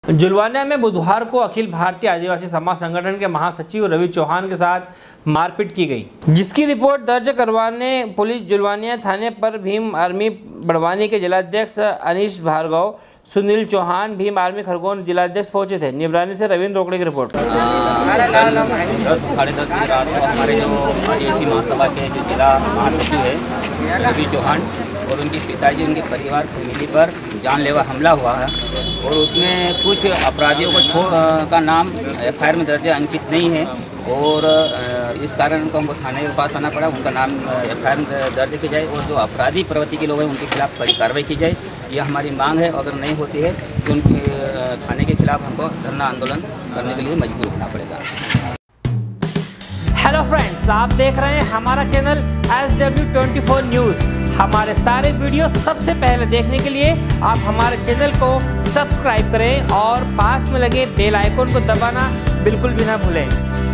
जुलवानिया में बुधवार को अखिल भारतीय आदिवासी समाज संगठन के महासचिव रवि चौहान के साथ मारपीट की गई, जिसकी रिपोर्ट दर्ज करवाने पुलिस जुलवानिया थाने पर भीम आर्मी बड़वानी के जिलाध्यक्ष अनीश भार्गव, सुनील चौहान, भीम आर्मी खरगोन जिलाध्यक्ष पहुंचे थे। निबरानी से रविंद्र रोकड़े की रिपोर्ट। 10-10:30 की रात को हमारे जो आदिवासी महासभा के जो जिला महासचिव है रवि चौहान और उनके पिताजी, उनके परिवार फैमिली पर जानलेवा हमला हुआ है और उसमें कुछ अपराधियों का नाम एफआईआर में दर्ज अंकित नहीं है और इस कारण उनको हमको थाने के पास आना पड़ा। उनका नाम एफआईआर में दर्ज की जाए और जो अपराधी प्रवृत्ति के लोग हैं उनके खिलाफ कड़ी कार्रवाई की जाए, यह हमारी मांग है। अगर नहीं होती है तो उनके थाने के खिलाफ हमको धरना आंदोलन करने के लिए मजबूर होना पड़ेगा। हेलो फ्रेंड्स, आप देख रहे हैं हमारा चैनल SW24 न्यूज़। हमारे सारे वीडियो सबसे पहले देखने के लिए आप हमारे चैनल को सब्सक्राइब करें और पास में लगे बेल आइकन को दबाना बिल्कुल भी ना भूलें।